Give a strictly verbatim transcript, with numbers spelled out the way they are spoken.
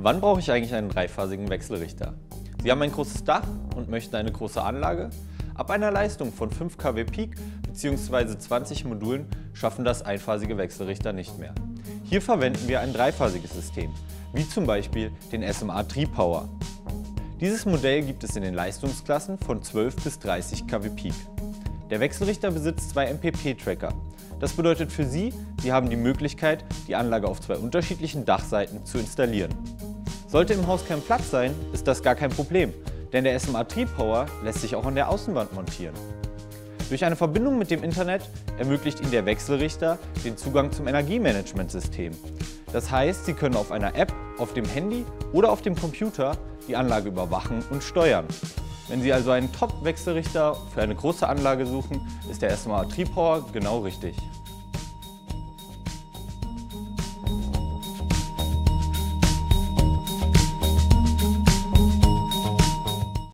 Wann brauche ich eigentlich einen dreiphasigen Wechselrichter? Sie haben ein großes Dach und möchten eine große Anlage? Ab einer Leistung von fünf Kilowatt Peak bzw. zwanzig Modulen schaffen das einphasige Wechselrichter nicht mehr. Hier verwenden wir ein dreiphasiges System, wie zum Beispiel den S M A Tri-Power. Dieses Modell gibt es in den Leistungsklassen von zwölf bis dreißig Kilowatt Peak. Der Wechselrichter besitzt zwei M P P-Tracker. Das bedeutet für Sie, Sie haben die Möglichkeit, die Anlage auf zwei unterschiedlichen Dachseiten zu installieren. Sollte im Haus kein Platz sein, ist das gar kein Problem, denn der S M A Tri-Power lässt sich auch an der Außenwand montieren. Durch eine Verbindung mit dem Internet ermöglicht Ihnen der Wechselrichter den Zugang zum Energiemanagementsystem. Das heißt, Sie können auf einer App, auf dem Handy oder auf dem Computer die Anlage überwachen und steuern. Wenn Sie also einen Top-Wechselrichter für eine große Anlage suchen, ist der S M A Tri-Power genau richtig.